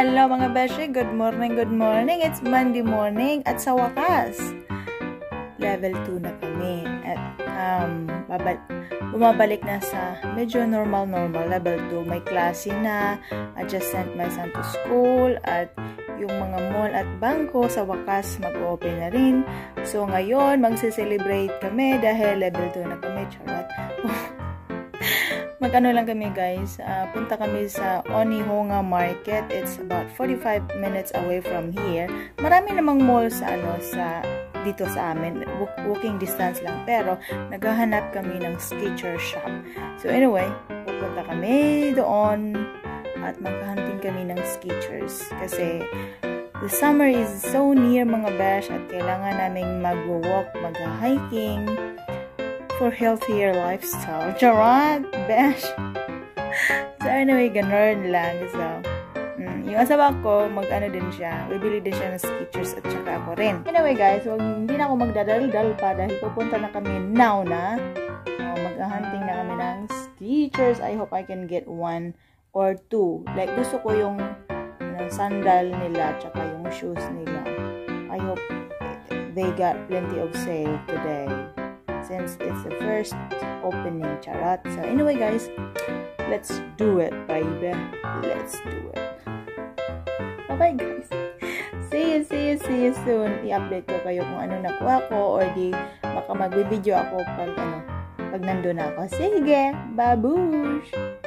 Hello mga beshi, good morning, good morning. It's Monday morning at sa wakas, level 2 na kami at bumabalik na sa medyo normal level 2. May klase na, I just sent my son to school at yung mga mall at bangko sa wakas mag-open na rin. So ngayon, magse-celebrate kami dahil level 2 na kami, charot. Mag-ano lang kami guys, punta kami sa Onihonga Market. It's about 45 minutes away from here. Marami namang mall sa dito sa amin, walking distance lang, pero naghahanap kami ng skater shop. So anyway, pupunta kami doon at maghahunting kami ng skaters kasi the summer is so near mga besh at kailangan naming mag-walk, mag-hiking for healthier lifestyle. Charot, besh. So anyway, ganun lang. So, yung asawa ko, mag-ano din siya. Bibili din siya ng sketchers at saka ako rin. Anyway guys, hindi na ako magdadal-dal pa dahil pupunta na kami now na. Mag-hunting na kami ng sketchers. I hope I can get 1 or 2. Like, gusto ko yung sandal nila at saka yung shoes nila. I hope they got plenty of sale today, since it's the first opening, charot. So anyway guys, let's do it, baby. Let's do it. Bye guys. See you soon. I-update ko kayo kung ano nakuha ko or di baka mag-video ako pag nandun ako. Sige, babush!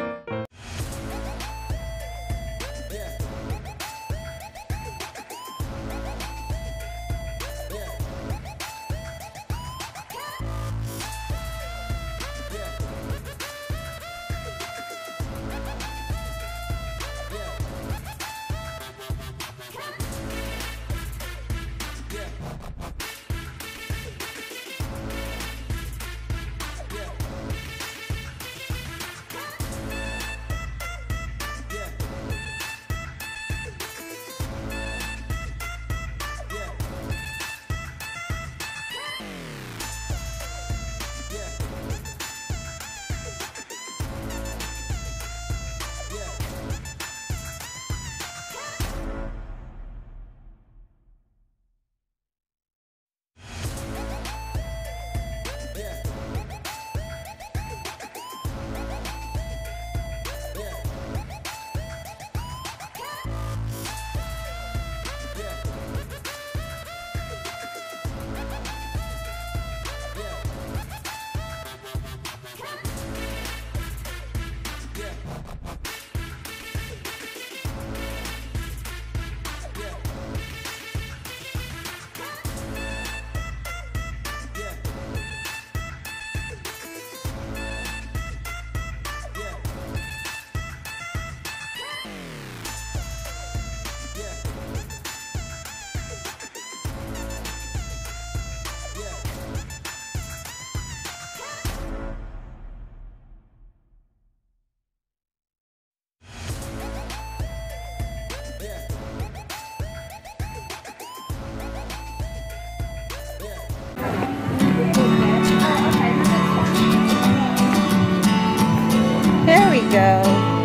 There we go.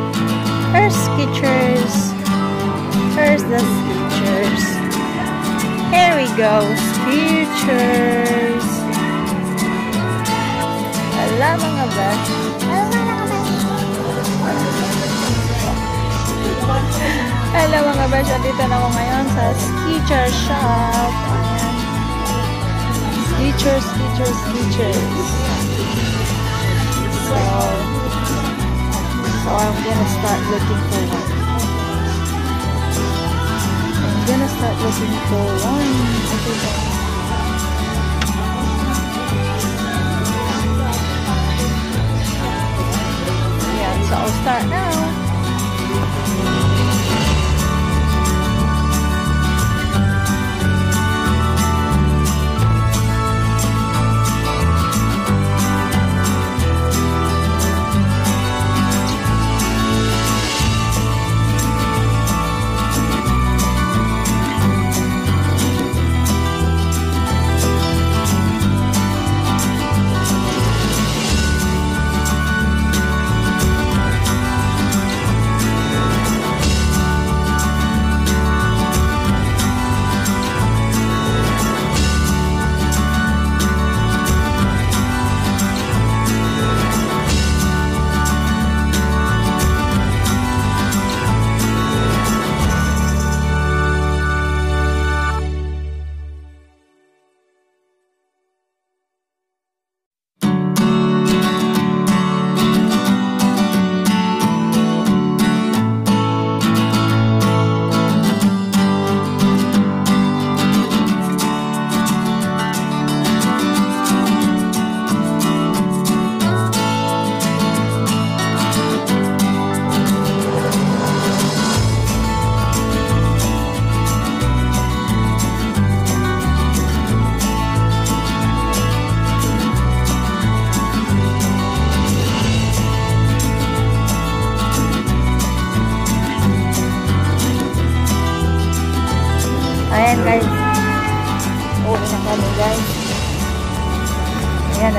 Here's sketchers. Here's the sketchers. Here we go. Sketchers. Ala mga bash. Hello mga bash. Dito na ako ngayon sa sketcher shop. Sketchers. So I'm gonna start looking for one. Yeah, so I'll start now.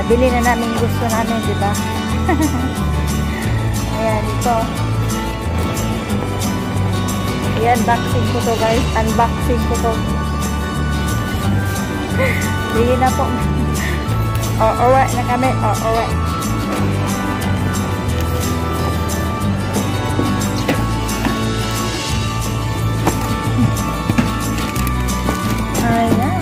nabili na namin gusto namin, di ba? Ayan, ito. I-unboxing ko to, guys. Unboxing ko to. Bili na po. Alright na kami. Alright. Ayan.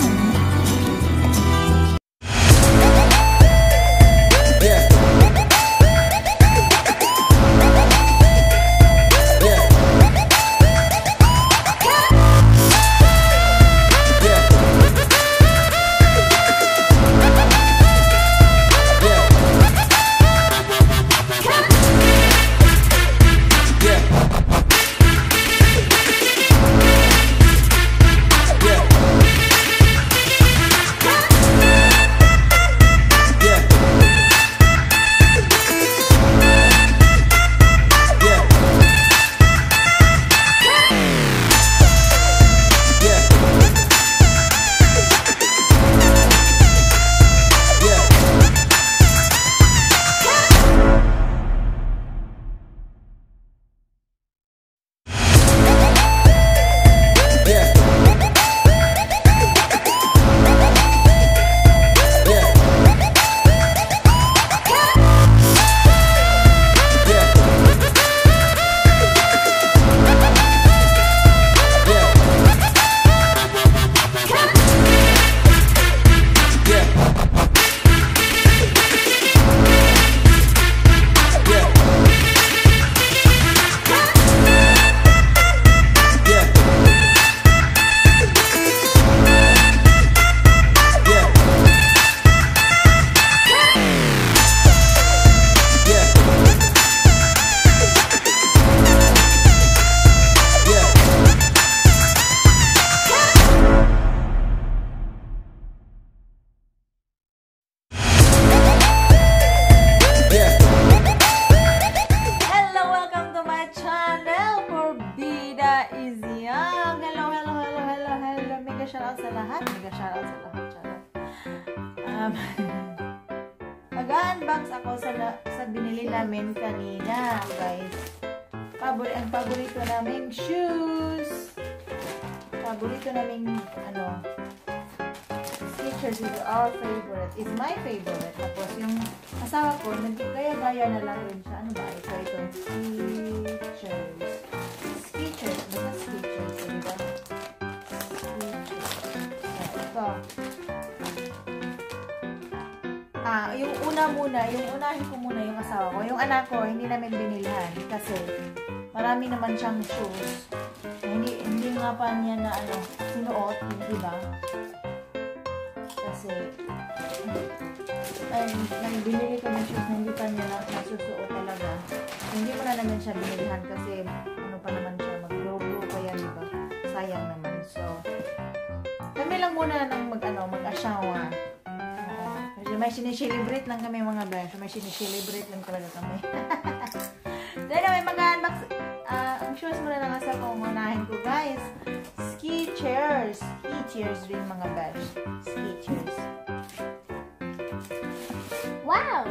Mag-unbox ako sa binili namin kanina, guys. Ang paborito naming shoes. Paborito naming Skechers is our favorite. Is my favorite. Tapos yung asawa ko, nagkaya-gaya na lang rin siya. Ano ba? Ito. Skechers. Skechers. Basta Skechers. Diba? Ito. Yung unahin ko muna yung asawa ko. Yung anak ko, hindi namin binilhan kasi marami naman siyang shoes. Hindi nga pa niya na sinuot, di ba? Kasi binili ko ng shoes na hindi pa niya nasusuot talaga. Hindi mo na namin siya binilhan kasi pa naman siya, mag-grow pa yan, di ba? Sayang naman. So, kami lang muna nang mag-asawa. May sineselebrate lang kami mga besh. May sineselebrate lang talaga kami. So anyway, mag-unbox. Ang shoes muna lang sa pangunahin ko, guys. Skechers. Skechers rin mga besh. Skechers. Wow!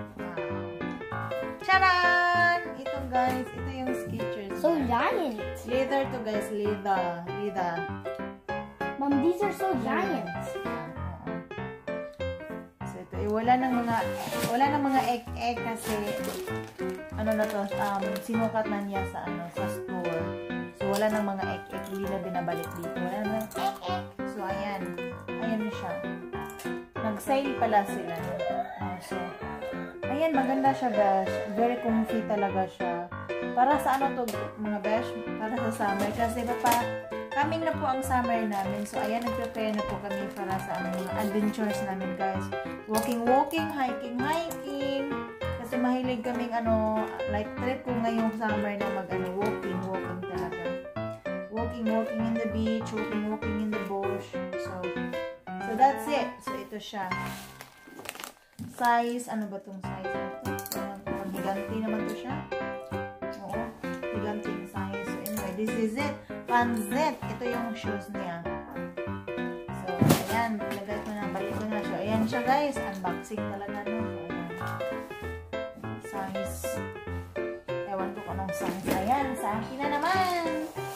Charan! Ito guys, ito yung Skechers. So giant. Leather to guys, leather. Mom, these are so giant. Wala nang mga egg kasi sinukat na niya sa store. So wala nang mga egg, hindi na binabalik dito. Wala nang egg. So ayan na siya. Nag-sale pala sila. So ayan, maganda siya, besh. Very comfy talaga siya. Para sa mga besh, para sa summer kasi coming na po ang summer namin. So, ayan, nag-prepare na po kami para sa mga adventures namin, guys. Walking, hiking. Kasi mahilig kaming, like, trip ko ngayong summer na walking talaga. Walking in the beach, walking in the bush. So that's it. So, ito siya. Size, ano ba tong size? Giganti naman to siya. Oo, giganting size. So, anyway, this is it. Panzet. Ito yung shoes niya. So, ayan. Lagay ko na. Balik ko na siya. Ayan siya, guys. Unboxing talaga, no? Size. Ewan ko kung anong size. Ayan, sa akin na naman.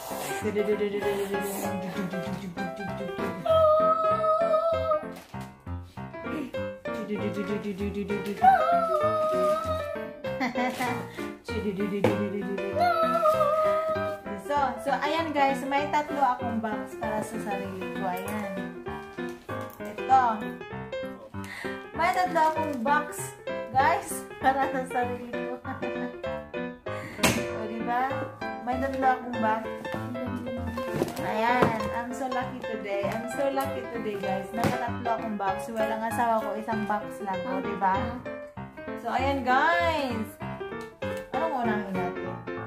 So ayan guys, may tatlo akong box para sa sarili ko. Ayan. Ito. May tatlo akong box, guys, para sa sarili ko. O, diba? May tatlo akong box. Ayan. I'm so lucky today. I'm so lucky today, guys. Nakatatlo akong box. Walang asawa ko, isang box lang. O, diba? So, ayan, guys. Anong unahin natin?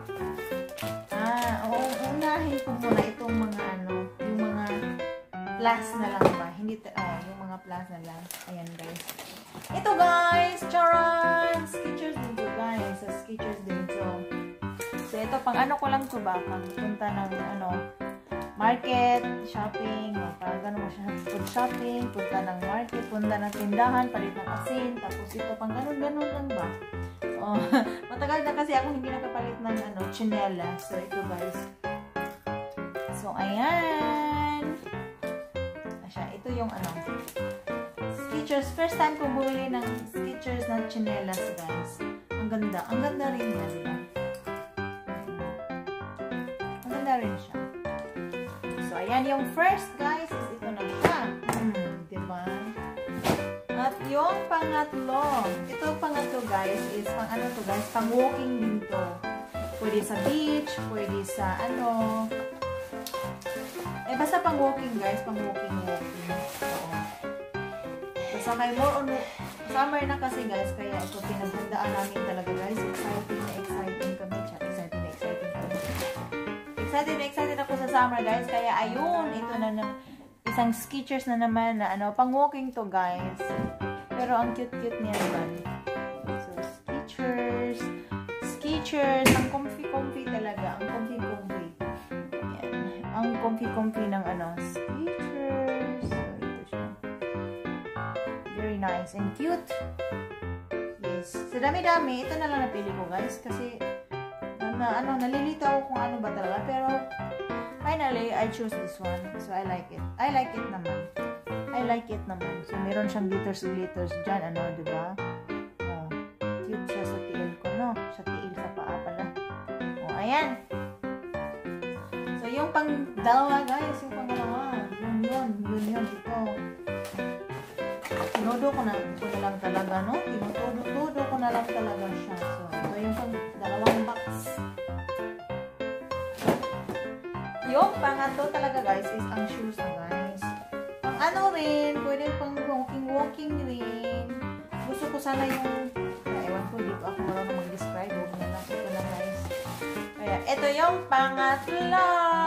Unahin ko muna itong mga yung mga plus na lang ba? Hindi, yung mga plus na lang. Ayan, guys. Ito, guys! Charan! Skechers din to, guys. Sa Skechers din. So, ito, pang ano ko lang to ba? Pang punta ng, market, shopping, parang gano'n mo siya. Food shopping, punta ng market, punta ng tindahan, palit ng asin, tapos ito, pang gano'n lang ba? Oh, matagal na kasi ako hindi nakapalit ng, chinelas. So, ito, guys. So, ayan. Ito yung, Skechers. First time ko bumili ng Skechers na chinelas, guys. Ang ganda. Ang ganda rin yan, diba? Ang ganda rin siya. So, ayan yung first, guys, is ito na siya. Diba? At yung pangatlo. Ito pangatlo, guys, is pang walking din to. Pwede sa beach, pwede sa basta pang walking, guys, pang walking. Oo. Basta may more on summer na kasi, guys, kaya ito pinaghandaan namin talaga, guys. Exciting kami. Excited ako sa summer, guys. Kaya ayun, ito na isang Skechers na naman na pang walking to, guys. Pero ang cute niya naman. So, Skechers, ang comfy talaga, ang comfy. Ayan. Ang comfy ng Skechers. So, ito siya. Very nice and cute. Yes. Sa dami-dami, ito na lang napili ko, guys, kasi nalilitaw kung ano ba talaga, pero finally, I choose this one. So, I like it. I like it naman. So, meron siyang glitters dyan, diba? Oh, cute siya sa tiil ko, no? Sa tiil, sa paa pala. Oh, ayan. So, yung pang-dalawa, guys, yung pang-dalawa. Yun, ito. Tinudo ko na lang talaga, no? Tinudo ko na lang talaga siya. So, ito yung pang-dalawang box. Yung pangatlo talaga, guys, is ang shoes na, guys. Pang rin, pwede pang walking rin. Gusto ko sana yung, ewan ko, dito ako marunong mag-describe. Huwag na lang, ito na, guys. Kaya, ito yung pangatlo.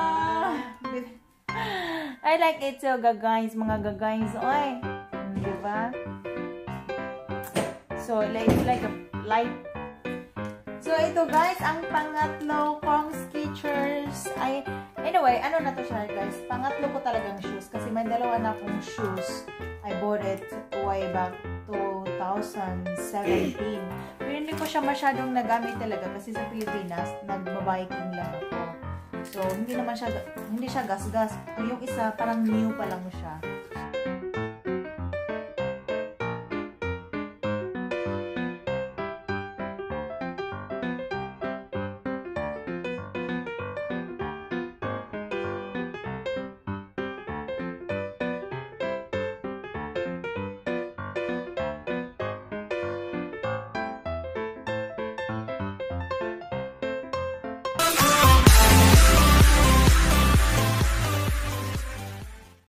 I like it so, guys, mga guys. Oy, diba? So, it's like a light. So, ito, guys, ang pangatlo kong Skechers ay, anyway, na to siya, guys? Pangatlo ko talagang shoes. Kasi may dalawa na akong shoes. I bought it way back 2017. Pero hindi ko siya masyadong nagamit talaga. Kasi sa Pilipinas, nagbabiking lang ako. So, hindi siya gas-gas. Yung isa, parang new pa lang siya.